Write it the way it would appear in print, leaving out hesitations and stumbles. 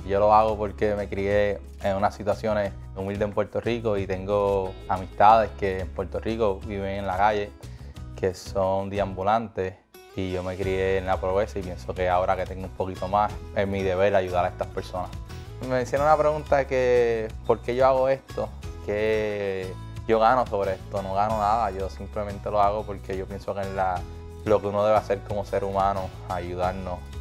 Yo lo hago porque me crié en unas situaciones humildes en Puerto Rico y tengo amistades que en Puerto Rico viven en la calle, que son deambulantes, y yo me crié en la pobreza y pienso que ahora que tengo un poquito más es mi deber ayudar a estas personas. Me hicieron una pregunta que ¿por qué yo hago esto? ¿Qué yo gano sobre esto? No gano nada, yo simplemente lo hago porque yo pienso que es lo que uno debe hacer como ser humano, ayudarnos